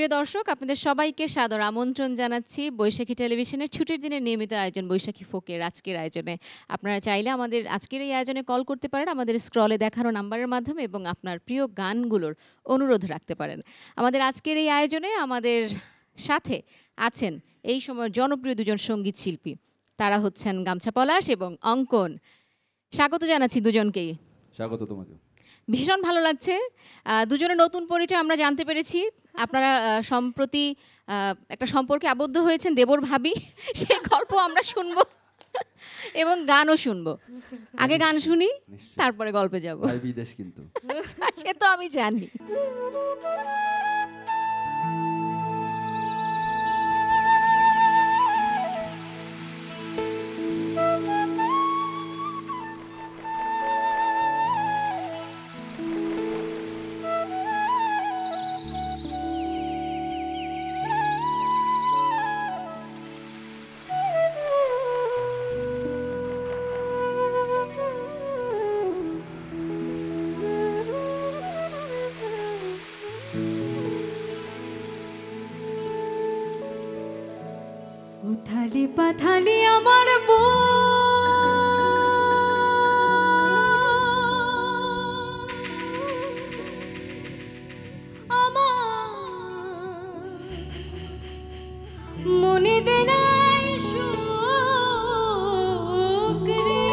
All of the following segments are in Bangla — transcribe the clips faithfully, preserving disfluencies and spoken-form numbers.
সুপ্রিয় দর্শক, আপনাদের সবাইকে সাদর আমন্ত্রণ জানাচ্ছি বৈশাখী টেলিভিশনের ছুটির দিনের নিয়মিত আয়োজন বৈশাখী ফোকের আজকের আয়োজনে। আপনারা চাইলে আমাদের আজকের এই আয়োজনে কল করতে পারেন আমাদের স্ক্রলে দেখানো নাম্বারের মাধ্যমে এবং আপনার প্রিয় গানগুলোর অনুরোধ রাখতে পারেন। আমাদের আজকের এই আয়োজনে আমাদের সাথে আছেন এই সময় জনপ্রিয় দুজন সঙ্গীত শিল্পী। তারা হচ্ছেন গামছা পলাশ এবং অঙ্কন। স্বাগত জানাচ্ছি দুজনকেই। স্বাগত তোমাকে। ভীষণ ভালো লাগছে, দুজনের নতুন পরিচয় আমরা জানতে পেরেছি। আপনারা সম্প্রতি একটা সম্পর্কে আবদ্ধ হয়েছেন দেবর ভাবি, সেই গল্প আমরা শুনবো এবং গানও শুনবো। আগে গান শুনি, তারপরে গল্পে যাবো। বিদেশ কিন্তু সে তো আমি জানি। উথালি পাথালি আমার বউ, আমার মনে দেনাই সুখ রে,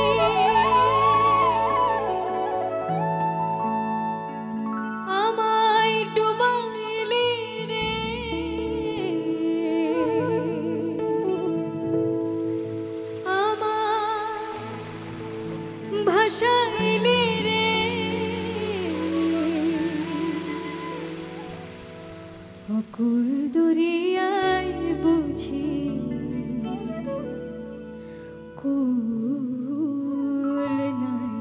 আমায় ডুবাইলি রে, ভাসাইলি রে, অকুল দরিয়ায় বুঝি কুল নাই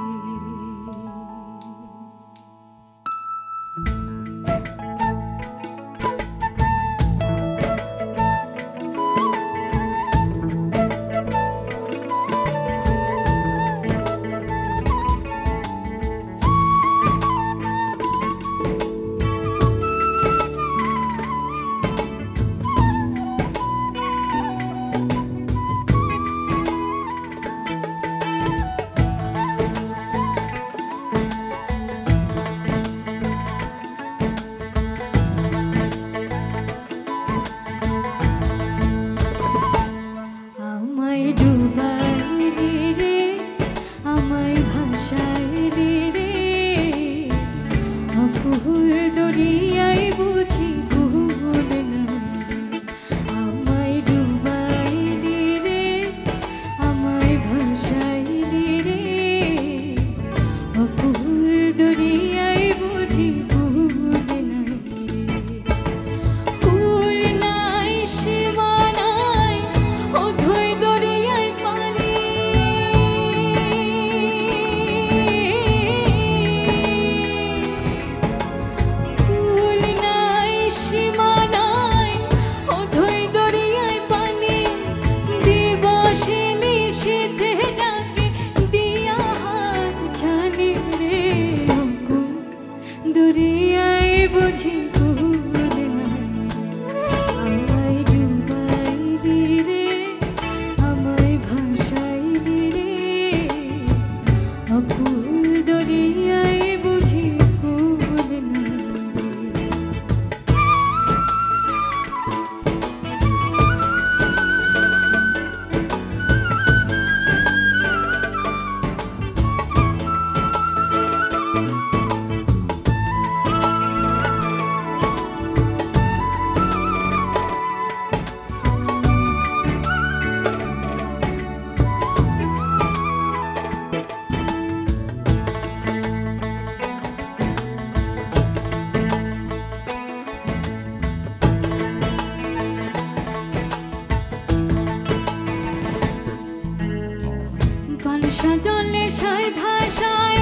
জলে সাই ভাষায়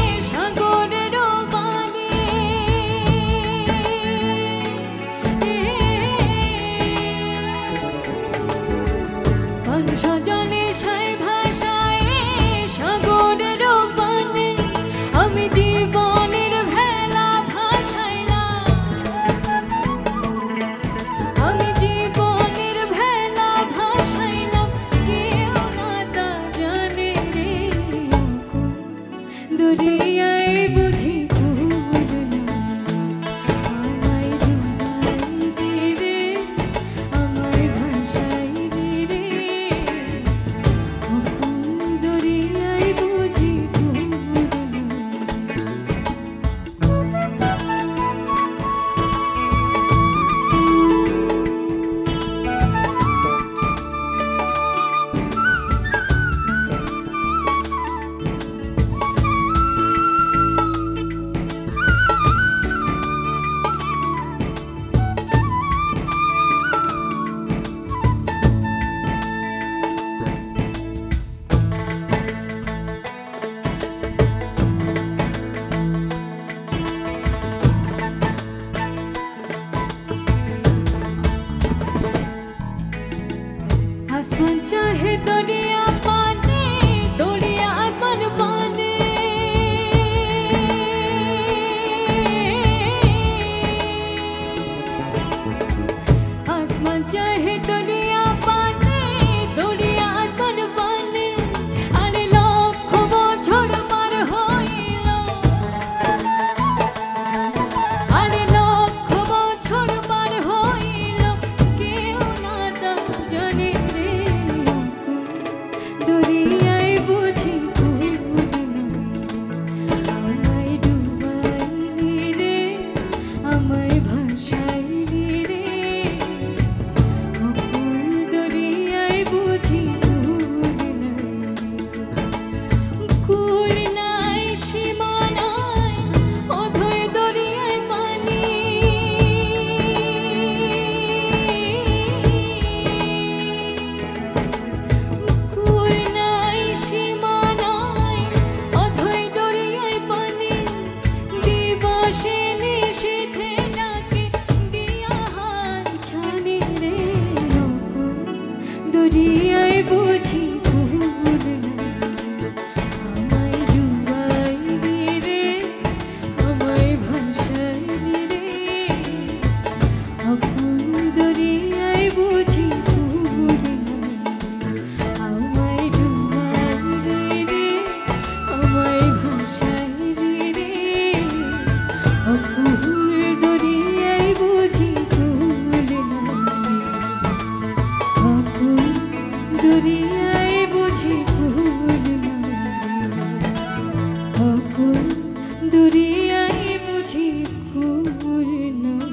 সাগরের বাণী, জলে সাই ভাষায় সাগরের বাণী, আমি জীবনের ভেলা ভাসাইলাম आसमान चाहे दुनिया पाने दुनिया आसमान पाने आसमान चाहे दुनिया पाने दुनिया आसमान पाने अरे लक्ष बछर पार हইল अरे लक्ष बछर पार हইল কেউ না তা জানে রে দুনিয়ায় বুঝি ভুল নাই আমায় ডুবাইলি রে আমায় ভাসাইলি রে অকুল দুনিয়ায় বুঝি ভুল নাই কুল নাই সীমা নাই অথই দরিয়ায় পানি কুল নাই সীমা নাই অথই দরিয়ায় পানি দিবসে নিশীথে ডাকে দিয়া হাত ছানি রে অকুল দরিয়ায় বুঝি ভুল নাই আমায় ডুবাইলি রে আমায় ভাসাইলি রে অকুল দরিয়ায় বুঝি ভুল নাই আমায় ডুবাইলি রে আমায় ভাসাইলি রে অকুল দরিয়ায় বুঝি ভুল নাই অকুল দরিয়ায় বুঝি ভুল নাই অকুল দরিয়ায় বুঝি ভুল নাই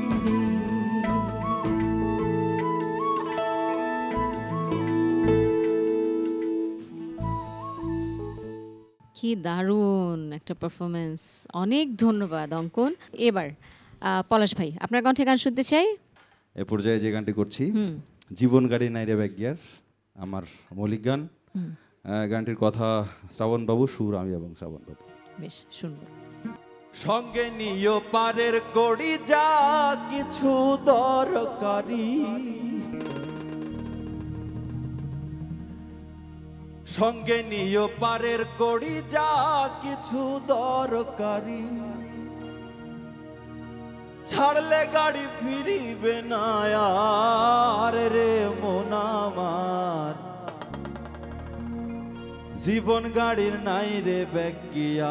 কি দারুণ একটা পারফরমেন্স, অনেক ধন্যবাদ অঙ্কন। এবার আহ, পলাশ ভাই আপনার কণ্ঠে গান শুনতে চাই। এ পর্যায়ে যে গানটি করছি হুম জীবন গাড়ি নাইরে ব্যাগ গিয়ার, আমার মৌলিক গান। হুম আহ, গানটির কথা শ্রাবণ বাবু, সুর আমি এবং শ্রাবণ বাবু। বেশ শুনবো। সঙ্গে নিও পারের কড়ি যা কিছু দরকারি, সঙ্গে নিও পারের কড়ি যা কিছু দরকারি, ছাড়লে গাড়ি ফিরিবে না আর রে মন আমার, জীবন গাড়ির নাই রে ব্যাগিয়া।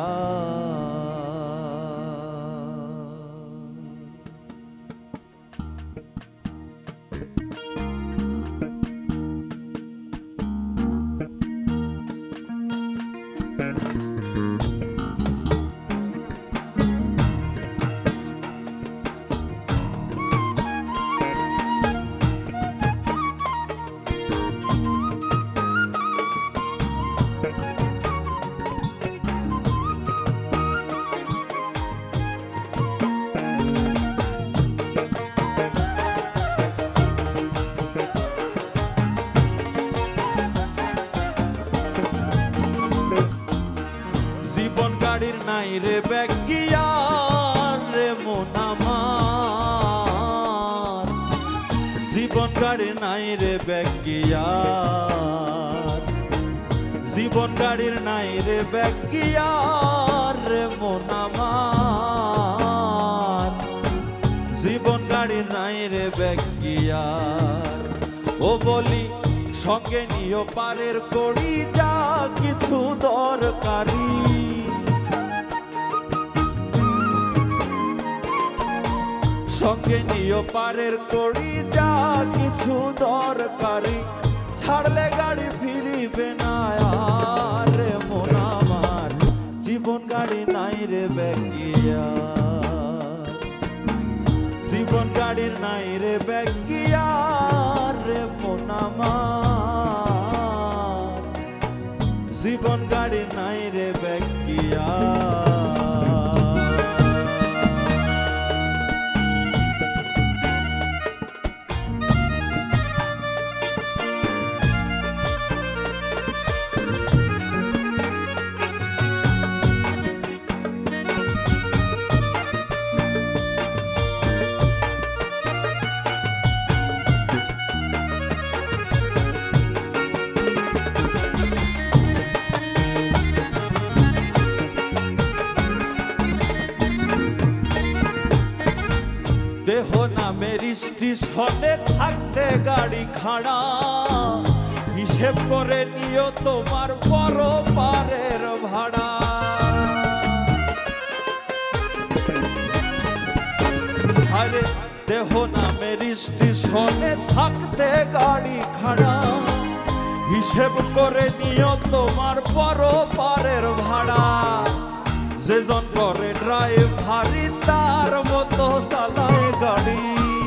জীবন গাড়ির নাই রে ব্যাগিয়া রে মন আমার, জীবন গাড়ির নাই রে ব্যাগিয়া, জীবন গাড়ির নাই রে ব্যাগিয়া রে মন আমার, জীবন গাড়ির নাই রে ব্যাগিয়া। ও বলি সঙ্গে নিও পারের কড়ি যা কিছু দরকারি, সঙ্গে নিও পারের কড়ি যা কিছু দরকারি, ছাড়লে গাড়ি ফিরিবে না আর রে মন আমার, জীবন গাড়ি নাই রে ব্যাগিয়া, জীবন গাড়ির নাই রে ব্যাগিয়া রে মন আমার, জীবন গাড়ির নাই রে ব্যাগিয়া। স্টেশনে থাকতে গাড়ি খাড়া হিসেব করে নিও তোমার বড় পারের ভাড়া আরে দেহ নামের স্টেশনে থাকতে গাড়ি খাড়া হিসেব করে নিও তোমার বড় পারের ভাড়া যেজন করে ড্রাইভারি তার মতো চালায় গাড়ি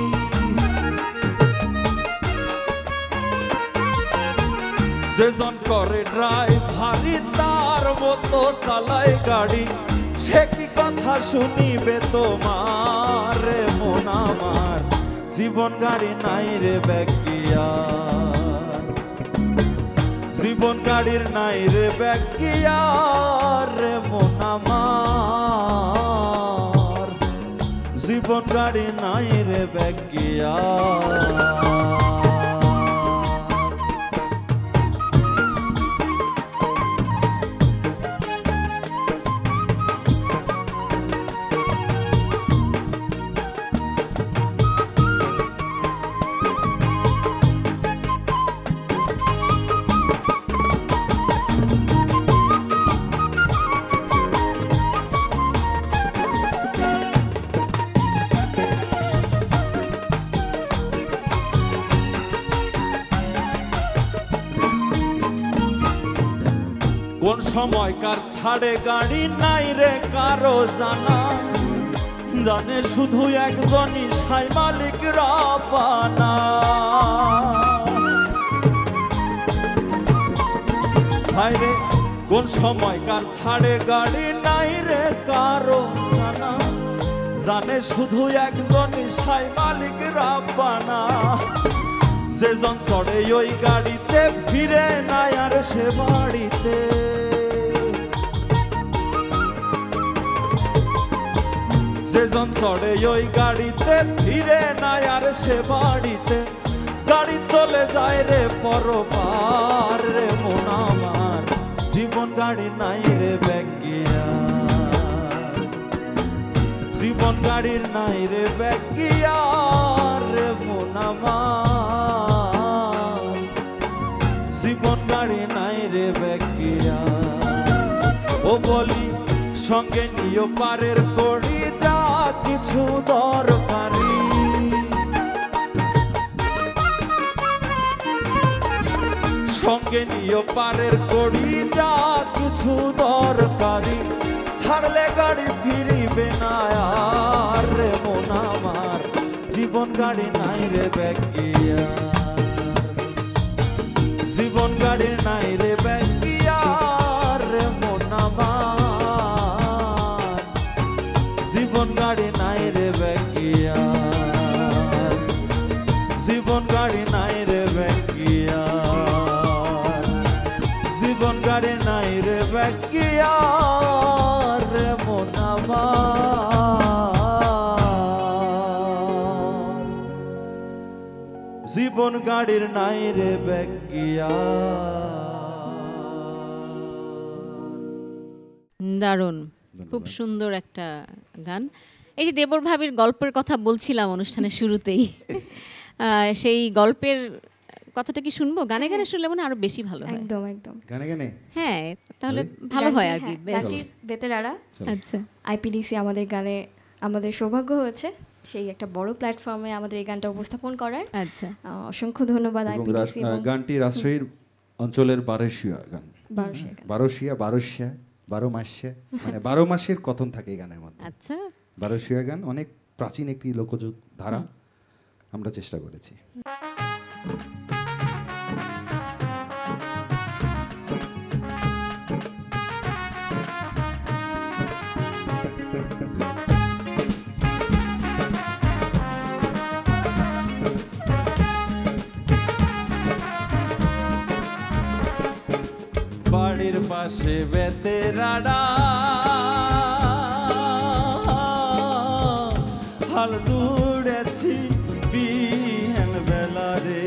যেজন করে ড্রাইভারি তার মতো চালায় গাড়ি সে কি কথা শুনিবে তোমার রে মন আমার জীবন গাড়ি নাই রে ব্যাগিয়ার জীবন গাড়ির নাই রে ব্যাগিয়ার রে মন আমার জীবন গাড়ি নাই রে ব্যাগিয়ার কোন সময়কার ছাড়ে গাড়ি নাই রে কারো জানা জানে শুধু একজনই সাই মালিক রাপানা ভাই রে কোন সময়কার ছাড়ে গাড়ি নাই রে কারো জানা জানে শুধু একজনই সাই মালিক রাপানা যেজন চড়ে ওই গাড়িতে ফিরে নাই আর সে বাড়িতে যেজন চড়ে ওই গাড়িতে ফিরে নাই আর সে বাড়িতে গাড়ি চলে যায় রে পরপার রে মন আমার জীবন গাড়ি নাই রে ব্যাগিয়ার জীবন গাড়ির নাই রে ব্যাগিয়ার রে মন আমার জীবন গাড়ি নাই রে ব্যাগিয়ার ও বলি সঙ্গে নিও পারের করি যা কিছু দরকারি সঙ্গে নিও পারের করি যা কিছু দরকারি ছাড়লে গাড়ি ফিরিবে না আর রে মন আমার জীবন গাড়ি নাই রে ব্যাগিয়ার জীবন গাড়ি নাই রে ব্যাগিয়ার রে মন আমার জীবন গাড়ি নাই রে ব্যাগিয়ার জীবন গাড়ি নাই রে ব্যাগিয়ার জীবন গাড়ি নাই রে ব্যাগিয়ার রে মন আমার জীবন গাড়ির নাই রে ব্যাগিয়ার দারুণ খুব সুন্দর একটা গান এই যে দেবর ভাবির গল্পের কথা বলছিলাম অনুষ্ঠানের শুরুতেই আহ, সেই গল্পের কথাটা কি শুনবো গানে গানে শুনলে মনে হয় আরো বেশি ভালো হয় একদম একদম গানে গানে হ্যাঁ তাহলে ভালো হয় আর কি বেস্ট বেতেরারা আচ্ছা আইপিডিসি আমাদের গানে আমাদের সৌভাগ্য হয়েছে সেই একটা বড় প্ল্যাটফর্মে আমাদের এই গানটা উপস্থাপন করার আচ্ছা আহ, অসংখ্য ধন্যবাদ এবং আইপিডিসি রাস- গানটি রাজশাহীর অঞ্চলের বারোশিয়া গান বারোশিয়া গান। বারোশিয়া বারোশিয়া বারো মাসিয়া মানে বারো মাসের কথন থাকে এই গানের মধ্যে আচ্ছা বারোশিয়া গান অনেক প্রাচীন একটি লোকজ ধারা আমরা চেষ্টা করেছি বাড়ির পাশে বেতেরাড়া হাল জুড়েছি বিহেন বেলা রে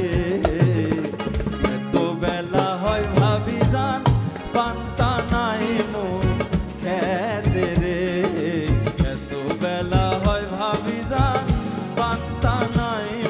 এত বেলা হয় ভাবি জান পান্তা নাই মন খেতে রে এত বেলা হয় ভাবি জান পান্তা নাই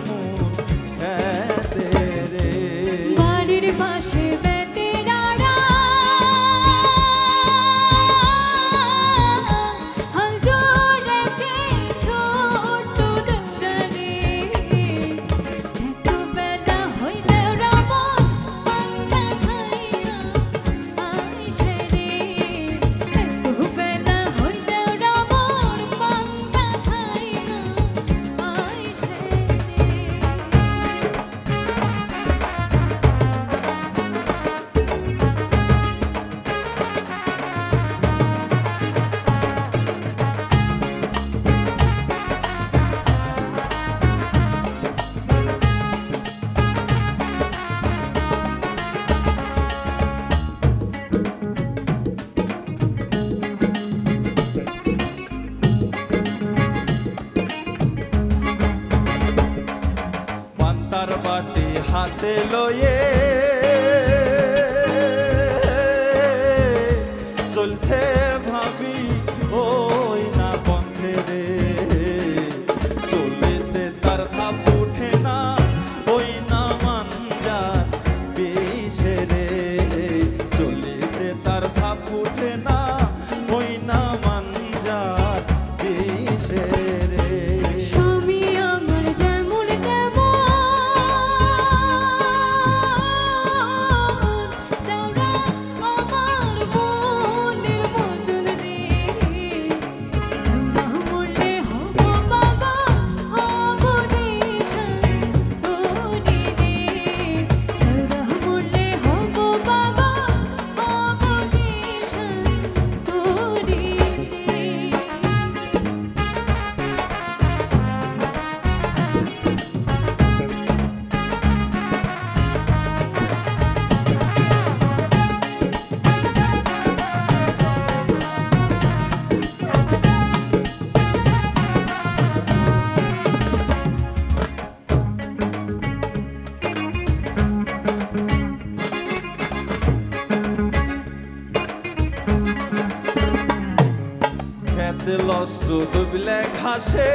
লষ্ট ডুবলে ঘাসে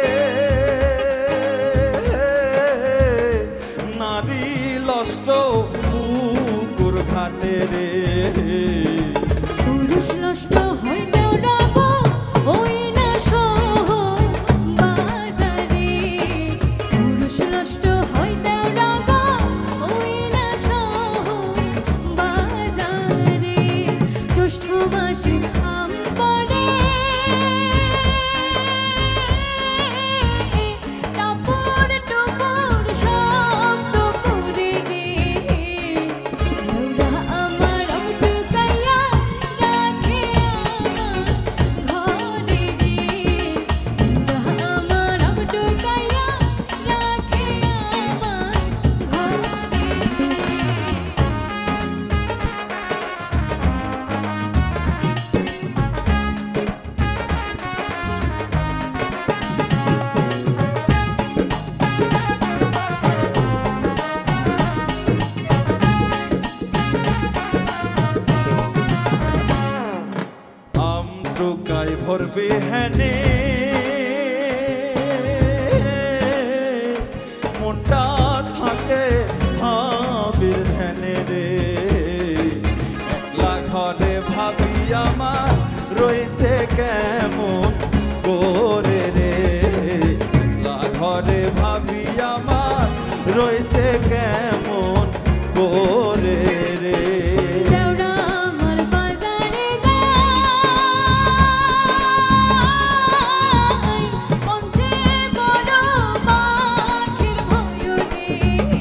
নারী লষ্ট পুকুর ঘাটে রে পুরুষ নষ্ট হইতেও রাগো ওই না শহর বাজারে পুরুষ নষ্ট হইতেও রাগো ওই না শহর বাজারে জ্যৈষ্ঠ মাসে আম পড়ে টাপুর টুপুর শব্দ করে রে লৌরা আমার আমটুকাইয়া রাখে আমার ঘরে রে লৌরা আমার আমটুকাইয়া রাখে আমার ঘরে আমটুকাই ভরবে হ্যানে মোটা থাকে ভাবির ধ্যানে রে একলা ঘরে ভাবি আমার রইছে কেমন করে রে একলা ঘরে ভাবি আমার রইছে কেমন করে রে লৌরা আমার বাজারে যায় পন্থে বড় পাখির ভয় রে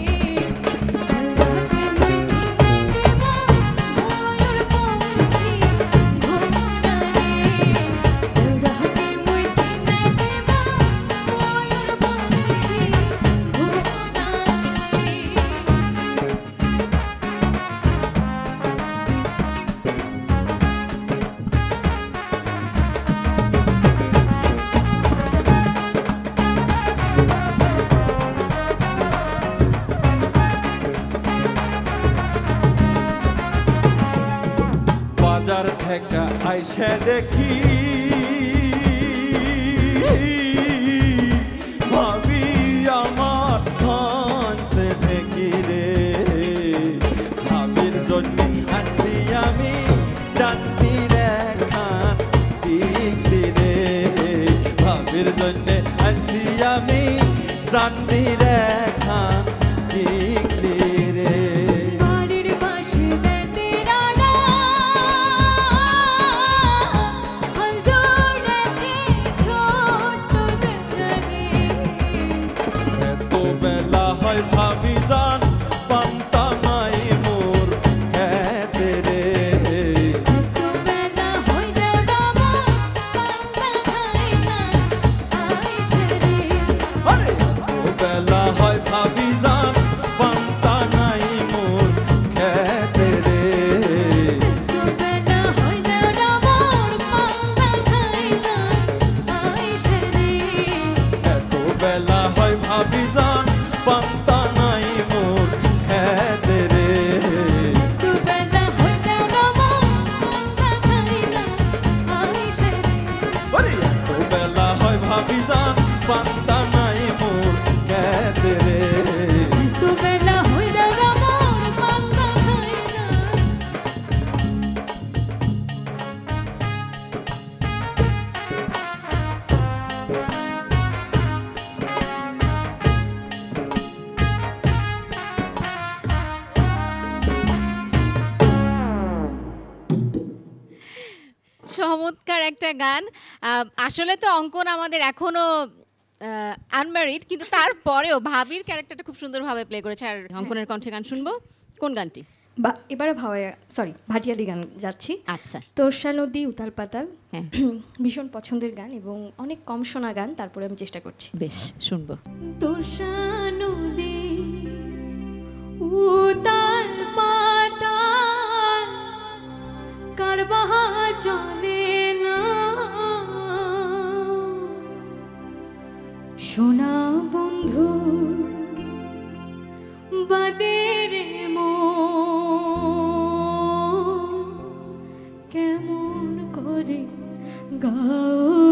লৌরাকে মই কিনে দেব ময়ূর পঙ্খী ঘোড়া রে লৌরাকে মই কিনে দেব ময়ূর পঙ্খী ঘোড়া রে বাজার থেকে আইসে দেখি ভাবি আমার ধানছে ঢেকি রে ভাবির জন্য আনছি আমি জানতি রেখান টিকলি রে ভাবির জন্য আনছি আমি জানতি রেখান টিকলি রে বাড়ির পাশে বেতেরারা হাল জোড়েছে ছোট্ট দেওয়ারে এত বেলা হয় ভাবি জান পান্তা নাই মোর খেতে রে এতবেলা হইলেও রামা পান্তা খাই না আইসে রে আরে এত বেলা হয় ভাবি জান পান্তা নাই মোর খেতে রে এতবেলা হইলেও রামার পান্তা খাই না আইসে রে এত বেলা হয় ভাবি জান পান্তা নাই মোর খেতে রে এতবেলা হইলেও রামার পান্তা খাই না আইসে রে আরে এত বেলা হয় ভাবি জান পান্তা নাই মোর খেতে রে এতবেলা হইলেও রামার পান্তা খাই না চমৎকার একটা গান। আহ, আসলে তো অঙ্কন আমাদের এখনো আনম্যারিড, কিন্তু তারপরেও ভাবির ক্যারেক্টারটা খুব সুন্দরভাবে প্লে করেছে। আর অঙ্কনের কণ্ঠে গান শুনবো, কোন গানটি? বা এবারে ভাওয়া সরি ভাটিয়ালি গান যাচ্ছি। আচ্ছা, তোরসা নদী উতাল পাতাল হ্যাঁ, ভীষণ পছন্দের গান এবং অনেক কম শোনা গান, তারপরে আমি চেষ্টা করছি। বেশ, শুনবো। তোরসা নদী উতাল পাতাল কার বাহা চলে না, সোনা বন্ধু বাদের মন কেমন করে গাও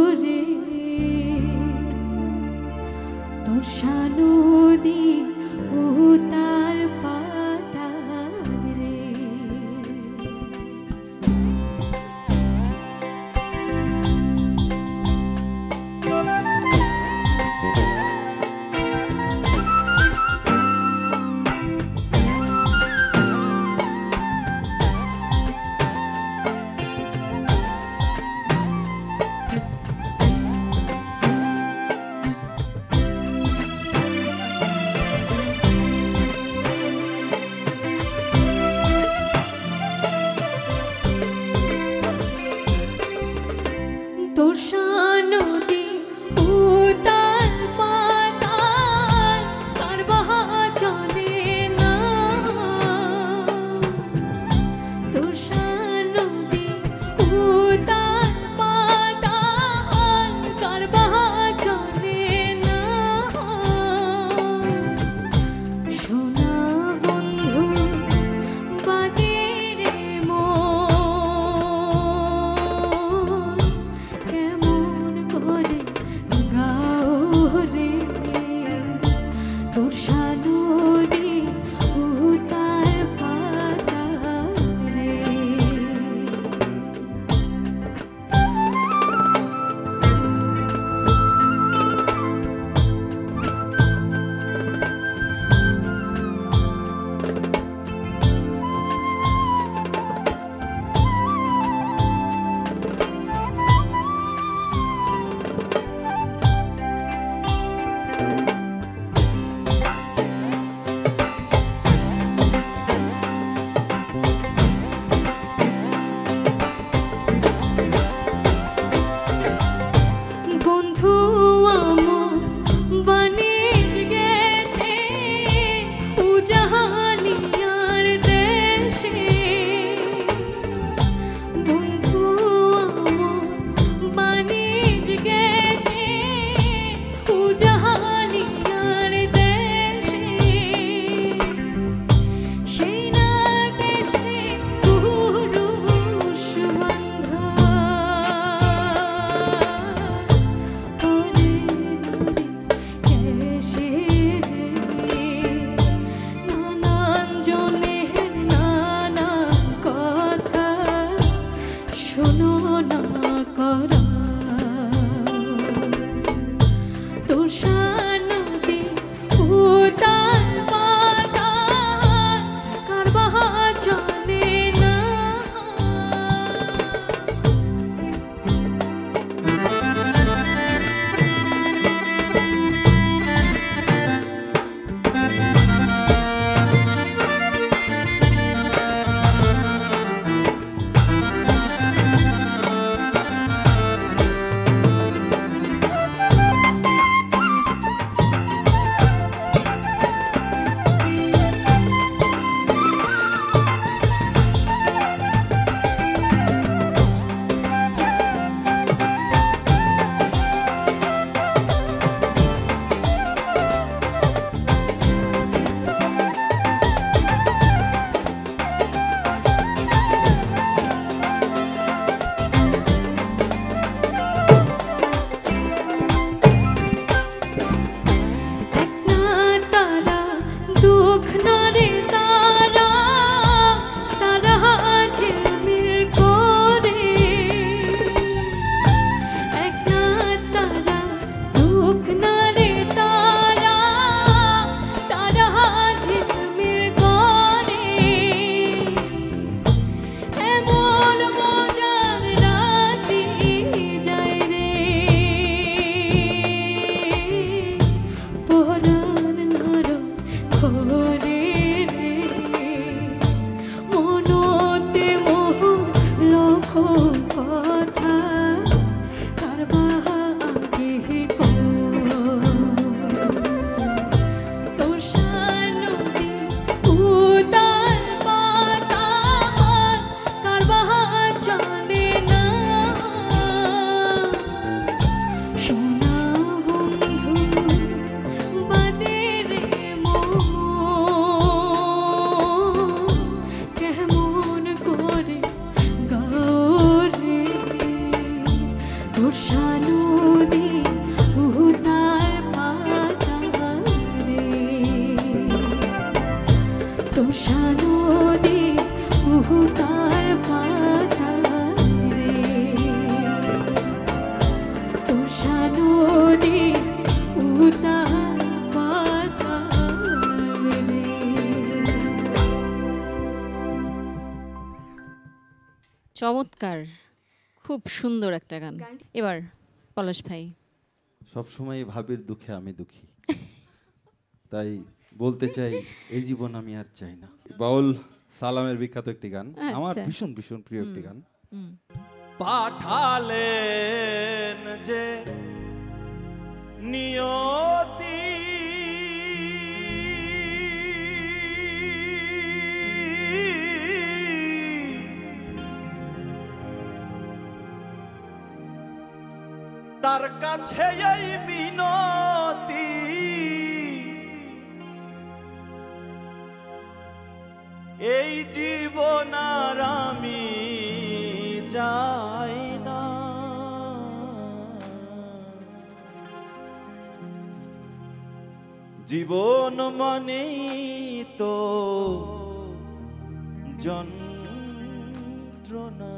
কবুতার পাতা রে তোর সাননে উতার পাতা রে। চমৎকার, খুব সুন্দর একটা গান। এবার পলাশ ভাই। সবসময় ভাবের দুঃখে আমি দুঃখী, তাই বলতে চাই এই জীবন আমি আর চাই না। বাউল সালামের বিখ্যাত একটি গান, আমার আচ্ছা। ভীষণ ভীষণ প্রিয় একটি গান। হুম। পাঠালেন যে নিয়তি তার কাছে এই মিনতি এই জীবন আর আমি চাই না। জীবন মানেই তো যন্ত্রণা,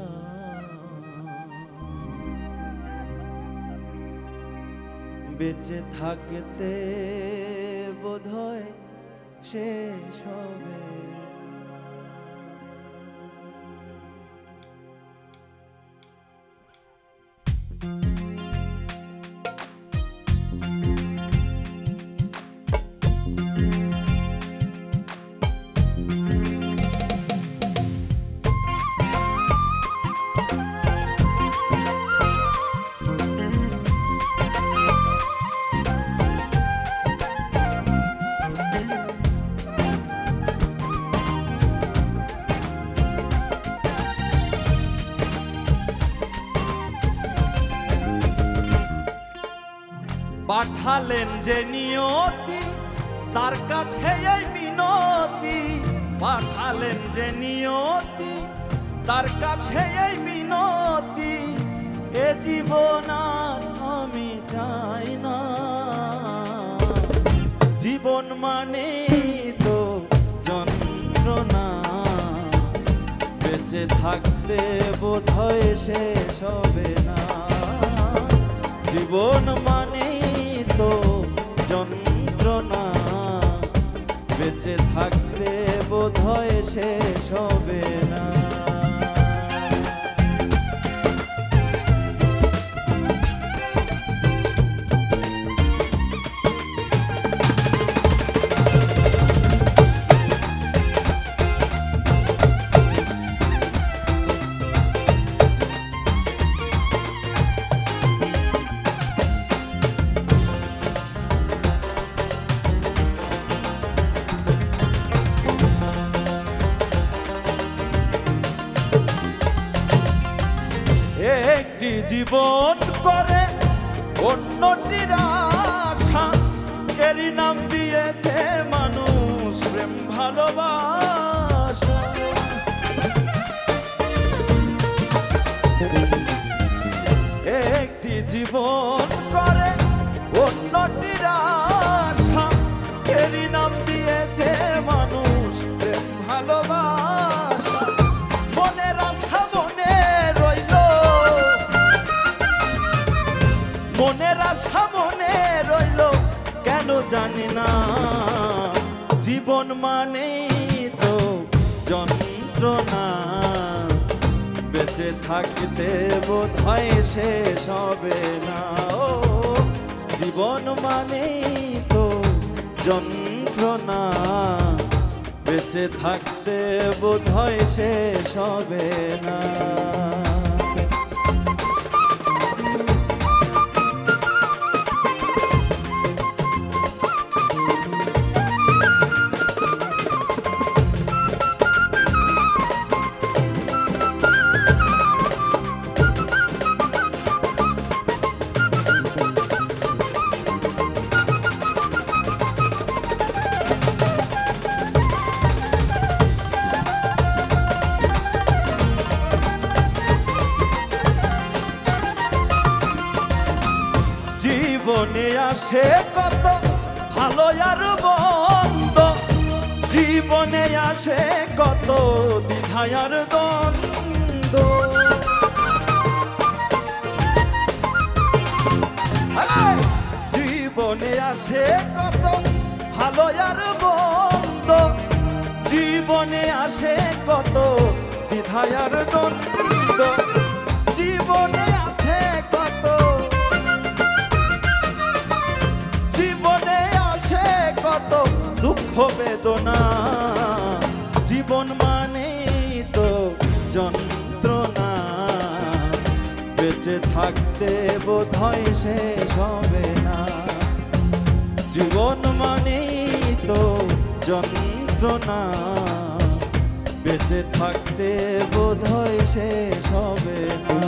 বেঁচে থাকতে বোধহয় শেষ হবে। পাঠালেন যে নিয়তি তার কাছে এই মিনতি, পাঠালেন যে নিয়তি তার কাছে এই মিনতি, এ জীবন আর আমি চাই না। জীবন মানে তো যন্ত্রণা, বেঁচে থাকতে বোধহয় শেষ হবে না। জীবন মানে তো যন্ত্রণা, বেঁচে থাকতে বোধহয় শেষ হবে না। একটি জীবন করে অন্যটির আশা, এরই নাম দিয়েছে মানুষ প্রেম ভালোবাসা। একটি জীবন করে অন্যটির আশা, এরই নাম দিয়েছে মানুষ প্রেম ভালোবাসা। মনের আশা মনে রইল, মনের আশা মনে রইল কেন জানি না। জীবন মানে তো যন্ত্রণা, বেঁচে থাকতে বোধহয় শেষ হবে না। ও জীবন মানে তো যন্ত্রণা, বেঁচে থাকতে বোধহয় শেষ হবে না। জীবনে আসে কত ভালো আর মন্দ, জীবন জীবনে আসে কত দ্বিধায়ার দ্বন্দ্ব, জীবনে আসে কত ভালো আর মন্দ, জীবনে আসে কত দ্বিধায়ার দ্বন্দ্ব, জীবনে আছে কত, জীবনে আসে কত দুঃখ বেদনা, জীবন মানে তো যন্ত্রণা, বেঁচে থাকতে বোধ হয় শেষ হবে না, জীবন মানে তো যন্ত্রণা, বেঁচে থাকতে বোধ হয় শেষ হবে না।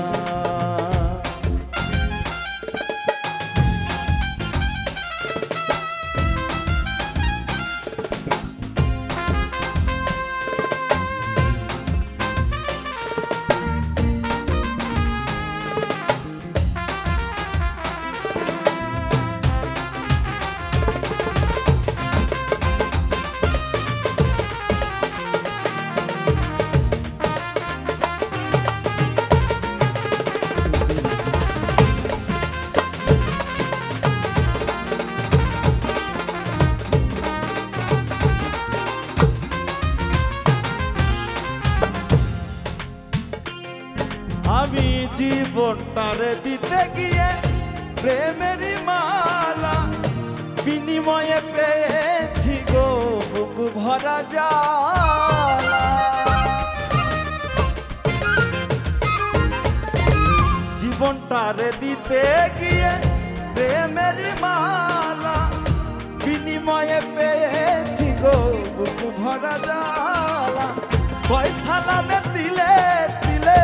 আমি জীবনটারে দিতে গিয়ে প্রেমেরই মালা, বিনিময়ে পেয়েছি গো বুক ভরা জ্বালা, জীবনটারে দিতে গিয়ে প্রেমেরই মালা, বিনিময়ে পেয়েছি গো বুক ভরা জ্বালা, পয়সা নামে দিলে দিলে,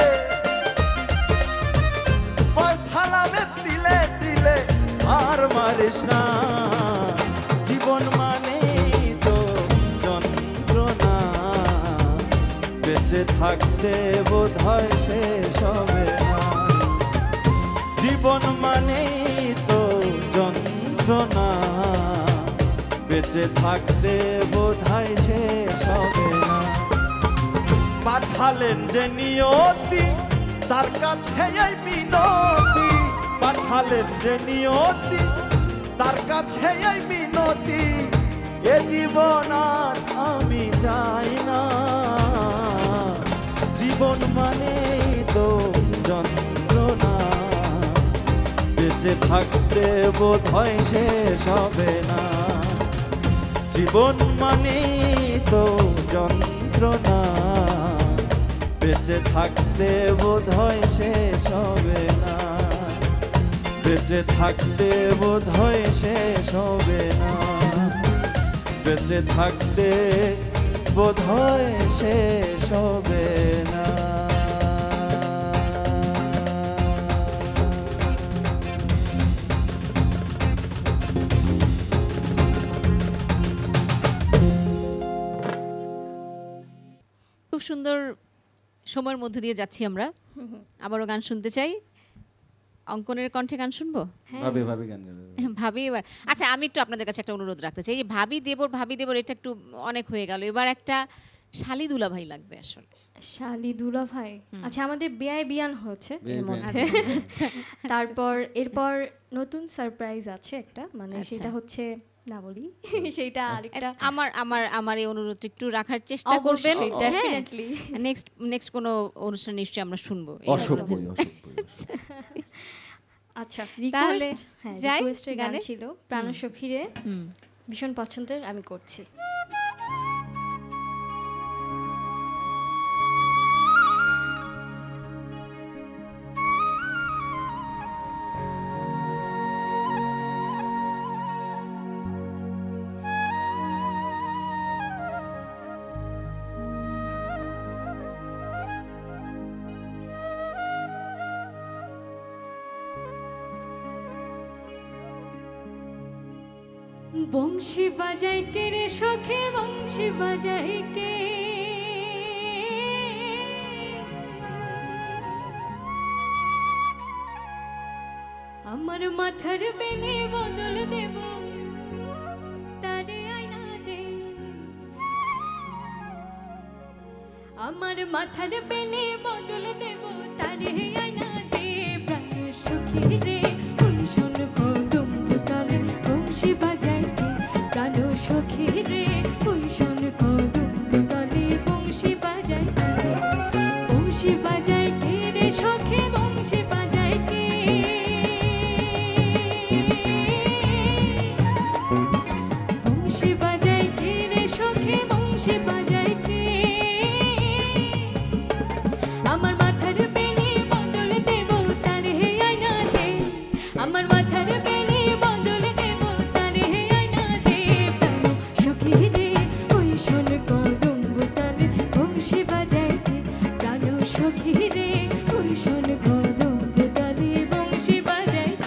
পয়সা নামে দিলে দিলে আর মারিস না, জীবন মানে তো যন্ত্রণা, বেঁচে থাকতে বোধ হয় শেষ হবে না, জীবন মানে তো যন্ত্রণা, বেঁচে থাকতে বোধ হয় শেষ হবে না, পাঠালেন যে নিয়তি তার কাছে এই মিনতি, পাঠালেন যে নিয়তি তার কাছে এই মিনতি, এ জীবন আর আমি চাই না, জীবন মানে তো যন্ত্রণা, বেঁচে থাকতে বোধ হয় শেষ হবে না, জীবন মানে তো যন্ত্রণা, বেঁচে থাকতে বোধ হয় শেষ হবে না, বেঁচে থাকতে বোধ হয় শেষ হবে না, বেঁচে থাকতে বোধ হয় শেষ হবে না। খুব সুন্দর সময়ের মধ্যে দিয়ে যাচ্ছি আমরা, আবারও গান শুনতে চাই। অঙ্কনের কণ্ঠে গান শুনবো? ভাবে ভাবে গান গাবে। ভাবি এবার, আচ্ছা আমি একটু আপনাদের কাছে একটা অনুরোধ রাখতে চাই, এই ভাবি দেবর ভাবি দেবর এটা একটু অনেক হয়ে গেল, এবার একটা শালি দুলা ভাই লাগবে আসলে। শালি দুলা ভাই, আচ্ছা আমাদের বিয়ায় বিয়ান হচ্ছে বিয়ে এর বিয়ান। মধ্যে, আচ্ছা, তারপর এরপর নতুন সারপ্রাইজ আছে একটা, মানে আচ্ছা। সেটা হচ্ছে না বলি সেইটা আরেকটা, আমার আমার আমার এই অনুরোধটা একটু রাখার চেষ্টা করবেন। অবশ্যই, definitely। নেক্সট নেক্সট কোনো অনুষ্ঠান নিশ্চয়ই আমরা শুনবো এই অসভ্যই আপনাদের। অসভ্যই। আচ্ছা তাহলে রিকোয়েস্ট, হ্যাঁ যাই রিকোয়েস্টের গান গানে? ছিল প্রাণসখীরে, হুম। ভীষণ পছন্দের, আমি করছি। বংশী বাজাইতে রে সখে বংশী বাজাইতে, আমার মাথার বেনে বদল দেব তারে আয়না দে, আমার মাথার পেনে বদল দেব তারে আয়না দে প্রাণ সখী রে ওই শোন কদম তলে বংশী বাজাইতে প্রাণ সখী রে ওই শোন কদম তলে বংশী বাজাইতে বংশী বাজাইতে রে সখী বংশী বাজাইতে বংশী বাজাইতে রে সখী বংশী বাজাইতে আমার মাথার বেনি বদল দেব তারে আয়না দে আমার মাথার বেনি বদল দেব তারে আয়না দে প্রাণ সখী রে ওই শোন কদম তলে বংশী বাজাইতে প্রাণ সখী রে ওই শোন কদম তলে বংশী বাজাইতে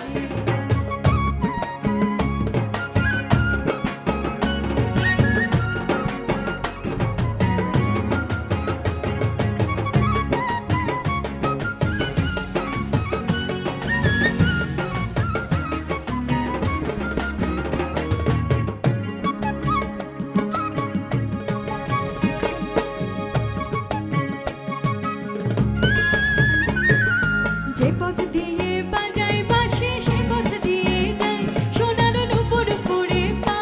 যে পথ দিয়ে বাজাই বাঁশি সে পথ দিয়ে যাই সোনার নূপুর পরে পা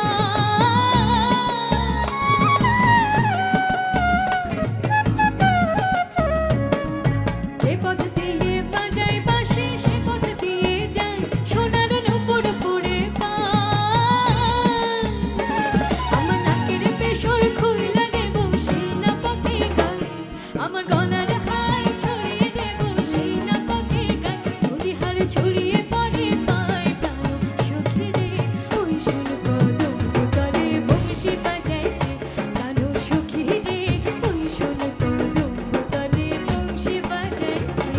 যে পথ দিয়ে বাজাই বাঁশি সে পথ দিয়ে যাই সোনার নূপুর পরে পা আমার নাকের পেশর খুইলা দেব সেই না পথে গাই আমার গলার হার ছড়িয়ে দেব সেই না পথে গাই যদি হার ছড়িয়ে পড়ে পাই প্রাণ সখী রে ওই শোন কদম তলে বংশী বাজাইতে প্রাণ সখী রে ওই শোন কদম তলে বংশী বাজাইতে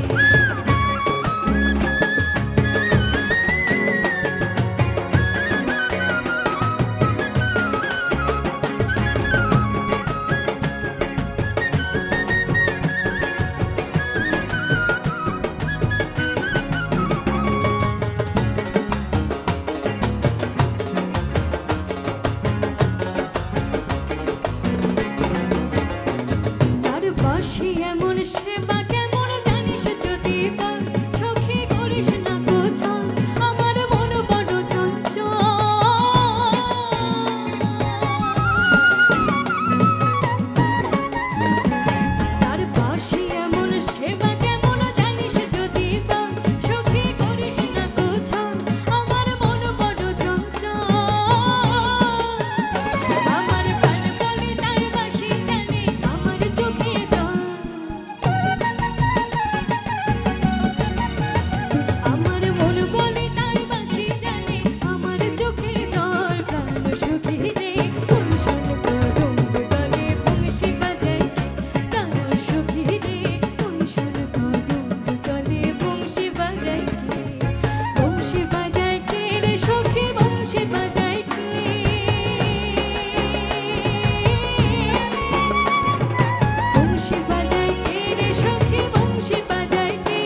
যার বাঁশি এমন সেবা কেমন জানিস যদি পাই সখী করিস না গোছাল আমার মন বড় চঞ্চল যার বাঁশি এমন সেবা কেমন জানিস যদি পাই সখী করিস না গোছাল আমার মন বড় চঞ্চল আমার প্রাণ বলে তার বাঁশি জানে আমার চোখে জল আমার মন বলে তার বাঁশি জানে আমার চোখে জল প্রাণ সখী রে ওই শোন কদম তলে বংশী বাজাইতে প্রাণ সখী রে ওই শোন কদম তলে বংশী বাজাইতে বংশী বাজাইতে রে সখী বংশী বাজাইতে বংশী বাজাইতে রে সখী বংশী বাজাইতে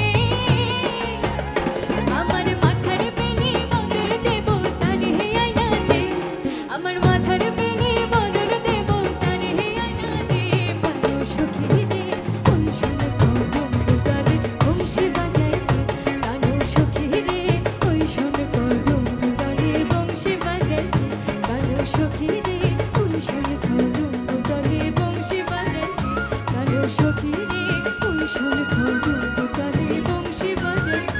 আমার মাথার বেনি বদল দেব তারে আয়না দে আমার মাথার বেনি বদল দেব তারে আয়না দে প্রাণ সখী রে ওই শোন কদম তলে বংশী বাজাইতে প্রাণ সখী রে ওই শোন কদম তলে বংশী বাজাইতে প্রাণ সখী রে ওই শোন কদম তলে বংশী বাজাইতে প্রাণ সখী রে ওই শোন কদম তলে বংশী বাজাইতে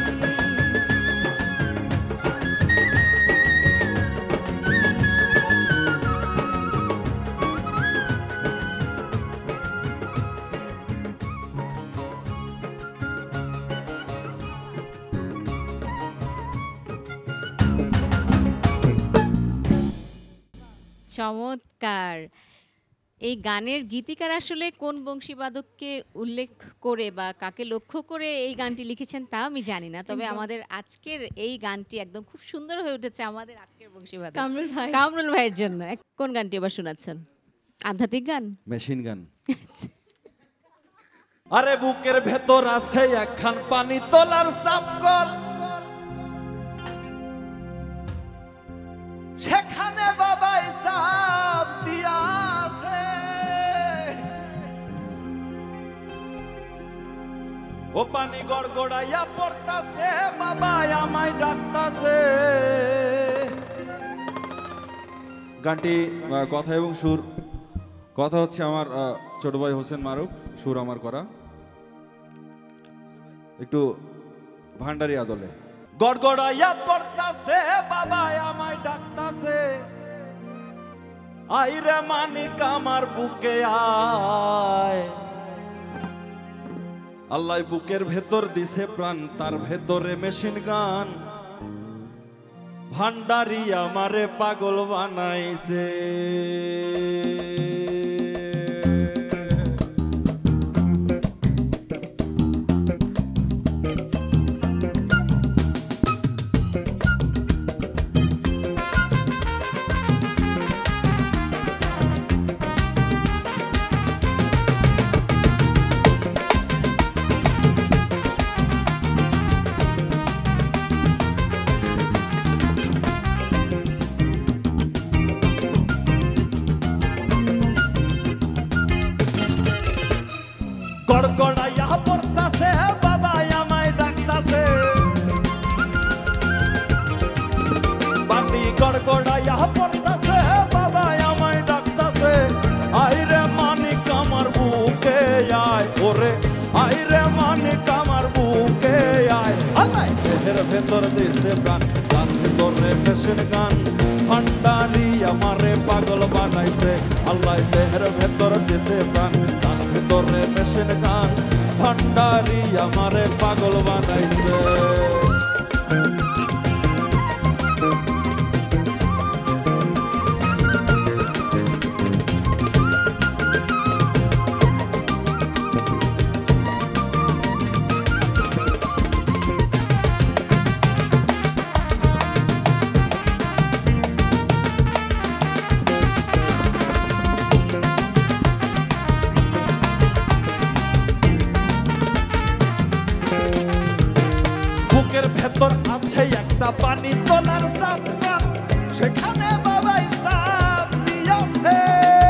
চমৎকার। এই গানের গীতিকার আসলে কোন বংশীবাদককে উল্লেখ করে বা কাকে লক্ষ্য করে এই গানটি লিখেছেন তা আমি জানি না, তবে একদম। আমাদের আজকের এই গানটি একদম খুব সুন্দর হয়ে উঠেছে আমাদের আজকের বংশীবাদক কামরুল ভাই কামরুল ভাইয়ের জন্য। এক- কোন গানটি এবার শোনাচ্ছেন? আধ্যাত্মিক গান? Machine gun. আরে বুকের ভেতর আছে একখান পানি তোলার চাপকল, সেখানে বাবাই চাপ দিয়াছে। ও পানি গড়গড়াইয়া পড়তাছে বাবা আমায় ডাকতাছে। গানটি আহ, কথা এবং সুর, কথা হচ্ছে আমার আহ, ছোট ভাই হোসেন মারুফ, সুর আমার করা, একটু ভান্ডারি আদলে। গড়গড়াইয়া পড়তাছে বাবা আমায় ডাকতাছে, আইরে মানিক আমার বুকে আয়। আল্লাহ বুকের ভেতর দিছে প্রাণ, তার ভেতরে মেশিন গান, ভান্ডারি আমারে পাগল বানাইছে। গড়গড়াইয়া পড়তাছে বাবা আমায় ডাকতাছে, পানি গড়গড়াইয়া পড়তাছে বাবা আমায় ডাকতাছে, আইরে মানিক আমার বুকে আয়, ওরে আইরে মানিক আমার বুকে আয়। আল্লাহ দেহের ভেতর দিছে প্রাণ, তার ভেতরে মেশিন গান, ভান্ডারি আমারে পাগল বানাইছে। আল্লাহ দেহের ভেতর দিছে প্রাণ, তার ভেতরে মেশিন গান, ভান্ডারি আমারে পাগল বানাইছে। বুকের ভেতর আছে একটা পানি তোলার চাপকা, সেখানে বাবাই চাপ দিয়েছে।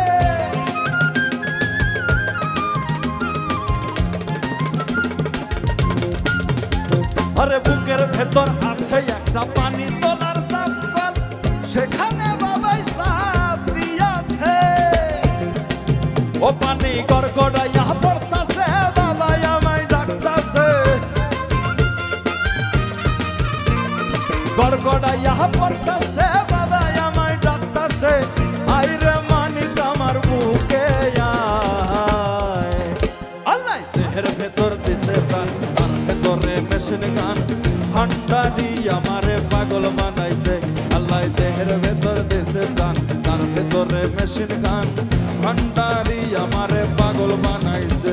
আরে বুকের ভেতর আছে একটা পানি তোলার চাপকল, সেখানে বাবাই চাপ দিয়েছে। ও পানি গড়গড়াইয়া পড়তাছে বাবা আমায় ডাকতাছে, গড়গড়াইয়া পড়তাছে বাবা আমায় ডাকতাছে, আইরে মানিক আমার বুকে আয়। আল্লাহ দেহের ভেতর দিছে প্রাণ, তার ভেতরে মেশিন গান, ভান্ডারি আমারে পাগল বানাইছে। আল্লাহ দেহের ভেতর দিছে প্রাণ, তার ভেতরে মেশিন গান, ভান্ডারি আমারে পাগল বানাইছে।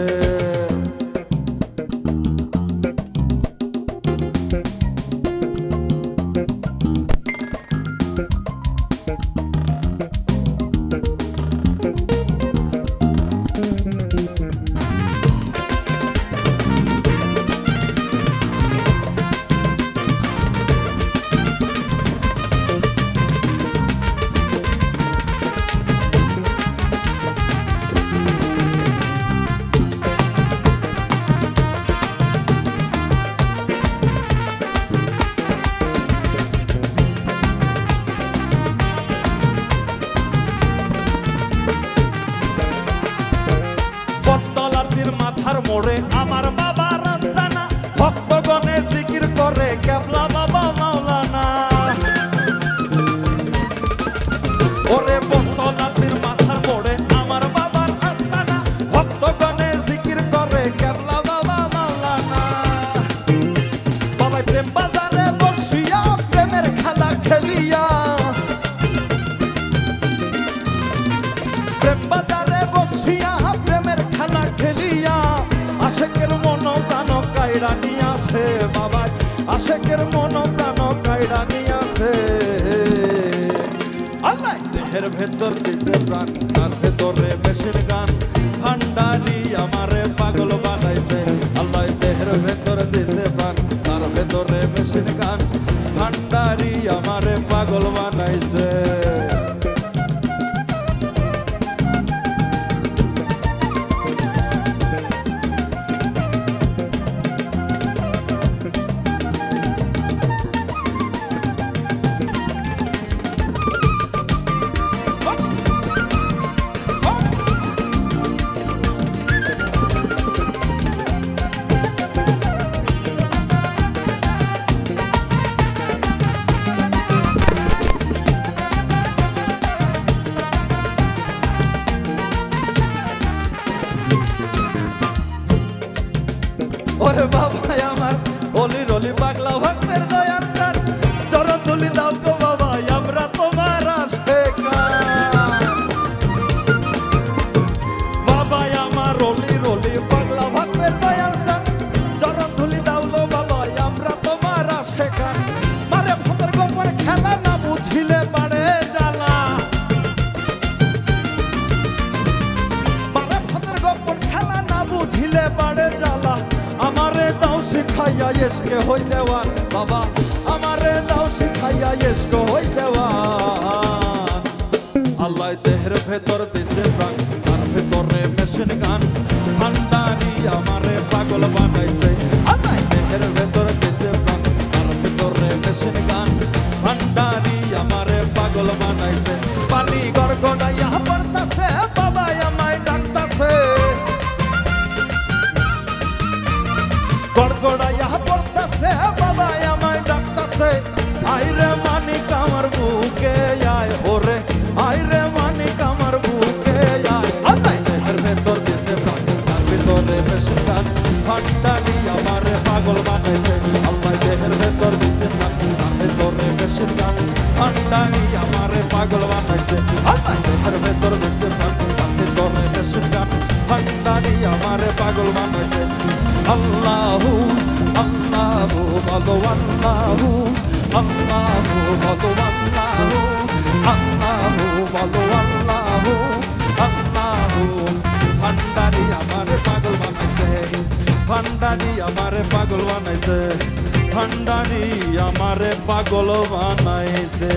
মাথার মোড়ে আমার বাবা রাস্তানা, ভক্তগণে জিকির করে কেবলা বাবা মাওলানা। ওরে বন্তলাতির মাথার মোড়ে আমার বাবার রাস্তানা, ভক্তগণে জিকির করে কেবলা বাবা মাওলানা। বাবাই প্রেম বাজারে বসিয়া প্রেমের খেলা খেলিয়া, প্রেম বাজারে বসিয়া প্রেমের খেলা খেলিয়া, আশেকের মন প্রাণ কায়রা নিয়াছে বাবা, আশেকের মন প্রাণ কায়রা নিয়াছে। আল্লাহ দেহের ভেতর দিছে প্রাণ, তার ভেতরে মেশিন গান, ভান্ডারি আমারে পাগল বানাইছে। আল্লাহ দেহের ভেতর দিছে প্রাণ, তার ভেতরে মেশিন গান, ভান্ডারি আমারে পাগল বানাইছে। ওরে বাবা আমার অলির অলি পাগলা ভক্তের দয়ার টান চরণ তুলি দাও গো বাবা আমরা তোমার আশেকান বাবা আমার অলির অলি পাগলা ভক্তের দয়ার টান চরণ তুলি দাও গো বাবা আমরা তোমার আশেকান মারে ভক্তের গোপন খেলা না বুঝিলে পারে জ্বালা মারে ভক্তের গোপন খেলা না বুঝিলে পারে জ্বালা আমারে দাও শিখাইয়া এসকে হই দেওয়ান বাবা আমারে দাও শিখাইয়া এসকে হই দেওয়ান আল্লাহ দেহের ভেতর দিছে প্রাণ তার ভেতরে মেশিন গান ভান্ডারি আমারে পাগল বানাইছে আল্লাহ দেহের ভেতর দিছে প্রাণ তার ভেতরে মেশিন গান ভান্ডারি আমারে পাগল বানাইছে পানি গড়গড়াইয়া পড়তাছে বাবা আমায় ডাকতাছে গড়গড়াইয়া পড়তাছে বাবা আমায় ডাকতাছে আইরে মানিক আমার বুকে আয় ওরে আইরে মানিক আমার বুকে আয় আল্লাহ দেহের ভেতর দিছে প্রাণ তার ভেতরে মেশিন গান ভান্ডারি আমারে পাগল বানাইছে আল্লাহ দেহের ভেতর দিছে প্রাণ তার ভেতরে মেশিন গান ভান্ডারি আমারে পাগল বানাইছে আল্লাহ দেহের ভেতর দিছে প্রাণ তার ভেতরে মেশিন গান ভান্ডারি আমারে পাগল বানাইছে আল্লাহু আল্লাহু বলো আল্লাহু আল্লাহু বলো আল্লাহু আল্লাহু বলো আল্লাহু আল্লাহু ভান্ডারি আমারে পাগল বানাইছে ভান্ডারি আমারে পাগল বানাইছে ভান্ডারি আমারে পাগল বানাইছে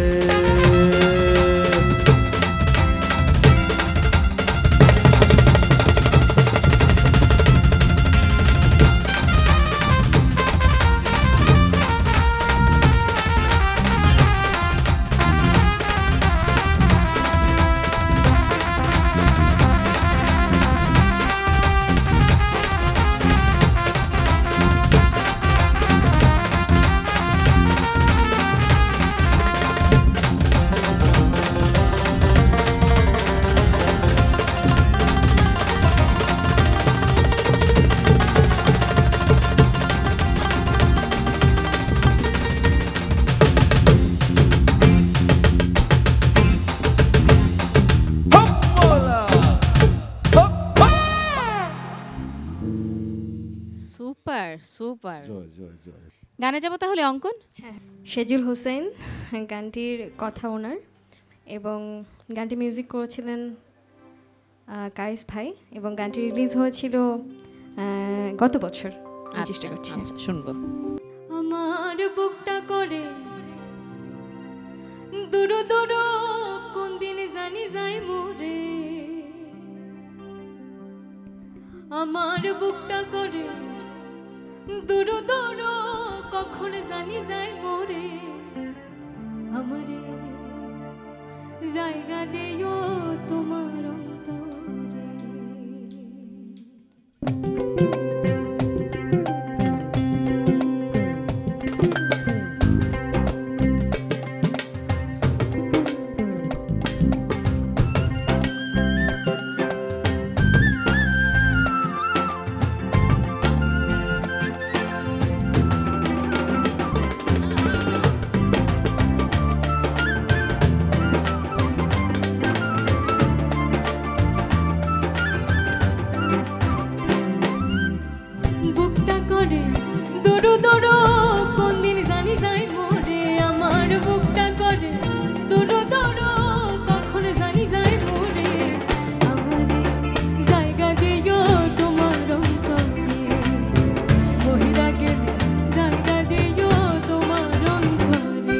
সুপার সুপার জয় জয় জয় গানে যাবো তাহলে অঙ্কন সেজুল হোসেন গানটির কথা ওনার এবং গানটি মিউজিক করেছিলেন আহ, কায়েস ভাই এবং গানটি রিলিজ হয়েছিল আহ, গত বছর আমি চেষ্টা আচ্ছা করছি আচ্ছা শুনবো আমার বুকটা করে দূর দূর কোন দিন জানি যাই মোরে আমার বুকটা করে দূর দূর কখন জানি যাই মোরে আমারে জায়গা দিও তোমার অন্তরে বুকটা করে দৌড়ো দৌড়ো কোন দিন জানি যাই মোরে আমার বুকটা করে দৌড়ো দৌড়ো কখন জানি যাই মোরে আমারে জায়গা দিও তোমার অন্তরে মহিলা গেলে জায়গা দিও তোমার অন্তরে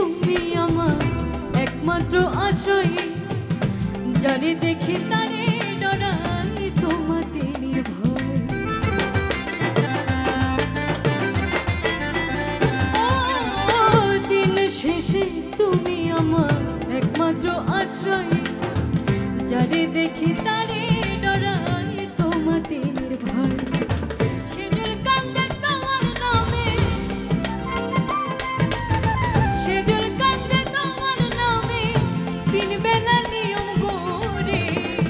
তুমি আমার একমাত্র আশ্রয়, যারে দেখে তারে ডরাই তোমাতে নির্ভয়। ও দিন শেষে তুমি আমার একমাত্র আশ্রয়, যারে দেখে তারে ডরাই তোমাতে নির্ভয়। সেজল কান্দে তোমার নামে, সেজল কান্দে তোমার নামে, তিন বেলা নিয়ম করে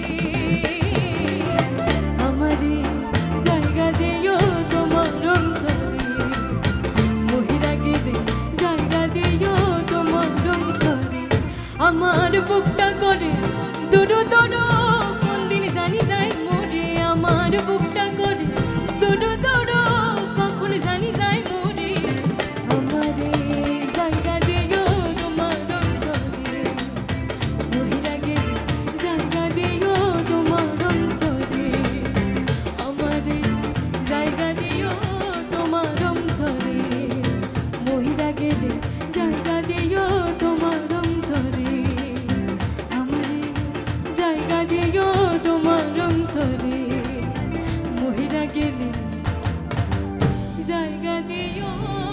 আমারে জায়গা দিও তোমার অন্তরে, মহিলা গেলে জায়গা দিও তোমার অন্তরে। আমার বুকটা করে দুরু দুরু, কোন দিন জানি যাই মরে। আমার বুকটা করে দুরু দুরু, কখন জানি যাই মরে। আমারে জায়গা দিও তোমার অন্তরে, মহিলা গেলে জায়গা দিও তোমার অন্তরে। আমারে জায়গা দিও তোমার অন্তরে, মহিলা গেলে জায়গা দিও তোমার অন্তরে। আমারে জায়গা দিও তোমার অন্তরে, মহিলা গেলে জায়গা দিও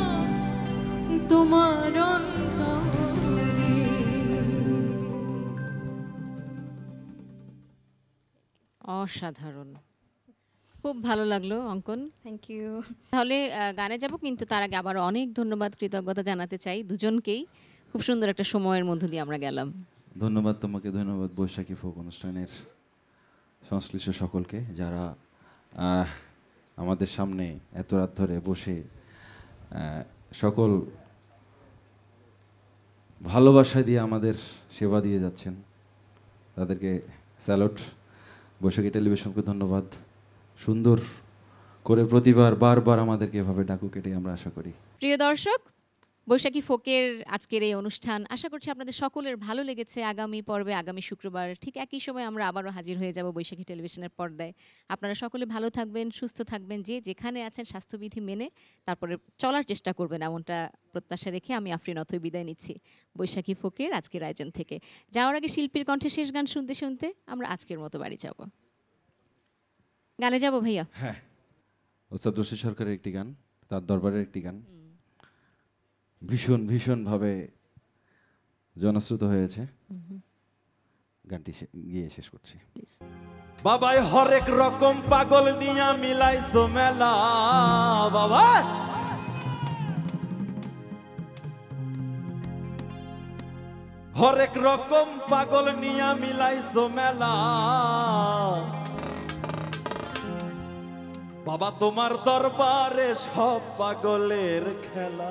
তোমার অন্তরে। অসাধারণ, খুব ভালো লাগলো অঙ্কন। Thank you. তাহলে আহ, গানে যাব, কিন্তু তার আগে আবার অনেক ধন্যবাদ, কৃতজ্ঞতা জানাতে চাই দুজনকেই। খুব সুন্দর একটা সময়ের মধ্য দিয়ে আমরা গেলাম। ধন্যবাদ তোমাকে, ধন্যবাদ বৈশাখী ফোক অনুষ্ঠানের সংশ্লিষ্ট সকলকে, যারা আহ, আমাদের সামনে এত রাত ধরে বসে আহ, সকল ভালোবাসা দিয়ে আমাদের সেবা দিয়ে যাচ্ছেন, তাদেরকে স্যালুট। বৈশাখী টেলিভিশনকে ধন্যবাদ, সুন্দর করে প্রতিবার বারবার আমাদেরকে এভাবে ডাকুক, এটাই আমরা আশা করি। প্রিয় দর্শক, বৈশাখী ফোকের আজকের এই অনুষ্ঠান আশা করছি আপনাদের সকলের ভালো লেগেছে। আগামী পর্বে আগামী শুক্রবার ঠিক একই সময় আমরা আবারও হাজির হয়ে যাব বৈশাখী টেলিভিশনের পর্দায়। আপনারা সকলে ভালো থাকবেন, সুস্থ থাকবেন, যে যেখানে আছেন স্বাস্থ্যবিধি মেনে তারপরে চলার চেষ্টা করবেন, এমনটা প্রত্যাশা রেখে আমি আফরিন অথৈ বিদায় নিচ্ছি বৈশাখী ফোকের আজকের আয়োজন থেকে। যাওয়ার আগে শিল্পীর কণ্ঠে শেষ গান শুনতে শুনতে আমরা আজকের মতো বাড়ি যাব। গানে যাব ভাইয়া? হ্যাঁ, ওস্তাদ রশিদ সরকারের একটি গান, তার দরবারের একটি গান, ভীষণ ভীষণভাবে জনশ্রুত হয়েছে। গানটি শে- গিয়ে শেষ করছি। প্লিজ। বাবাই হরেক রকম পাগল নিয়া মিলাইছো মেলা, বাবা হরেক রকম পাগল নিয়া মিলাইছো মেলা। বাবা তোমার দরবারে সব পাগলের খেলা।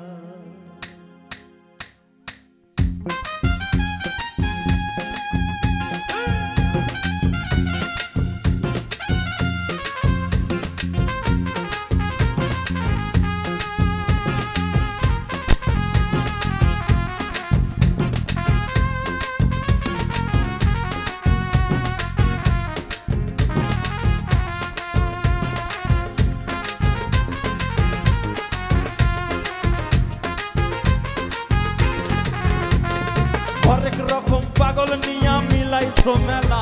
হরেক রকম পাগল নিয়া মিলাইছো মেলা,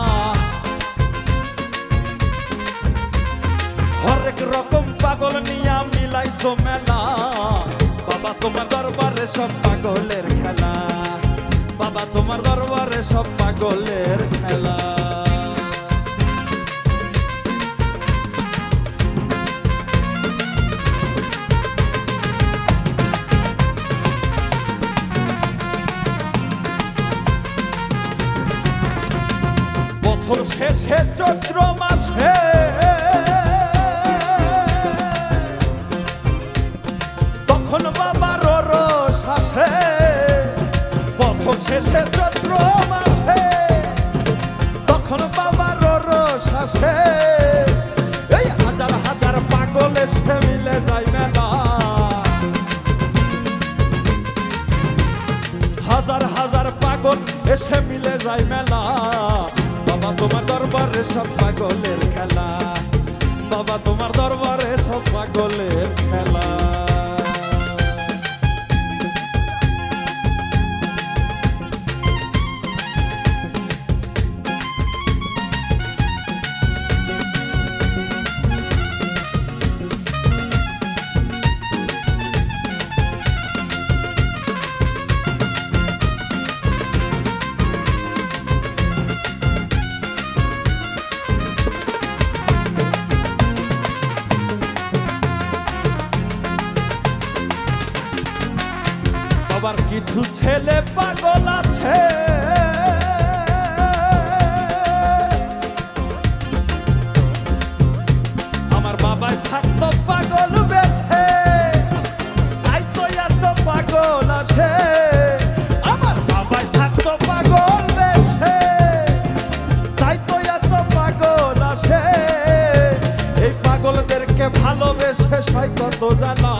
হরেক রকম পাগল নিয়া মিলাইছো মেলা। বাবা তোমার দরবারে সব পাগলের খেলা, বাবা তোমার দরবারে সব পাগলের খেলা। বছর শেষে চৈত্র মাসে তখন বাবার রস আসে। বছর শেষে চৈত্র মাসে তখন বাবার রস আসে। এই হাজার হাজার পাগল এসে মিলে যায় মেলা, হাজার হাজার পাগল এসে মিলে যায় মেলা। বাবা তোমার দরবারে সব পাগলের খেলা, বাবা তোমার দরবারে সব পাগলের খেলা। ছেলে পাগল আছে, আমার বাবাই থাকতো পাগল বেছে, তাই তো এত পাগল আছে। আমার বাবাই থাকতো পাগল বেছে, তাই তো এত পাগল আছে। এই পাগলদেরকে ভালোবেসে সয় কত জানা,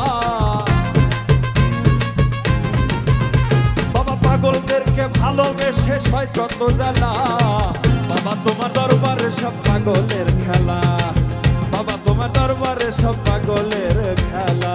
বাবা পাগলদেরকে ভালোবেসে সয় কত জানা। বাবা তোমার দরবারে সব পাগলের খেলা, বাবা তোমার দরবারে সব পাগলের খেলা।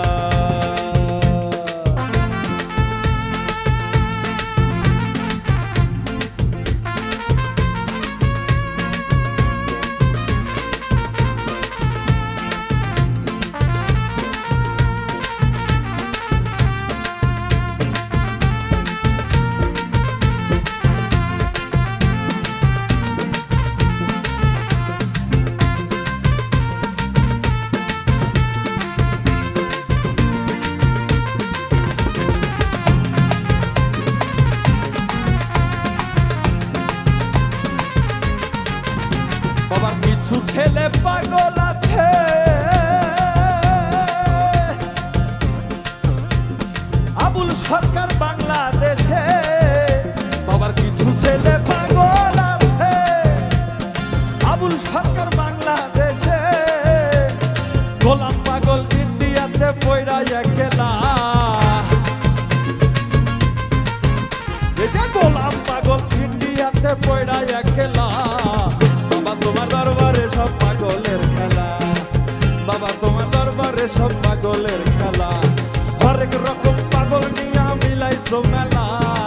বাবার কিছু ছেলে পাগল আছে, আবুল সরকার বাংলাদেশে। বাবার কিছু ছেলে পাগল আছে, আবুল সরকার বাংলাদেশে। গোলাম পাগল ইন্ডিয়াতে পয়রা একলা, এই যে গোলাম পাগল ইন্ডিয়াতে পয়রা একলা। বাবা তোমার দরবারে সব পাগলের খেলা, বাবা তোমার দরবারে সব পাগলের খেলা। হরেক রকম পাগল নিয়া মিলাইছো মেলা,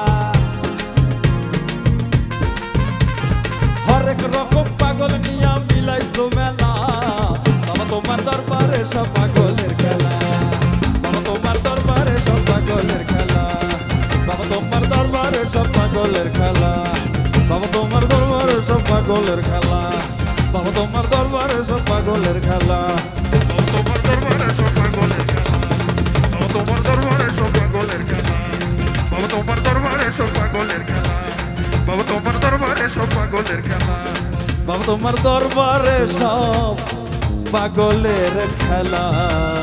হরেক রকম পাগল নিয়া মিলাইছো মেলা। বাবা তোমার দরবারে সব পাগলের খেলা, বাবা তোমার দরবারে সব পাগলের খেলা, বাবা তোমার দরবারে সব পাগলের খেলা, বাবা তোমার দরবারে সব পাগলের খেলা, বাবা তোমার দরবারে সব পাগলের খেলা, বাবা তোমার দরবারে সব পাগলের খেলা, বাবা তোমার দরবারে সব পাগলের খেলা, বাবা তোমার দরবারে সব পাগলের খেলা, বাবা তোমার দরবারে সব পাগলের খেলা, বাবা তোমার দরবারে সব পাগলের খেলা।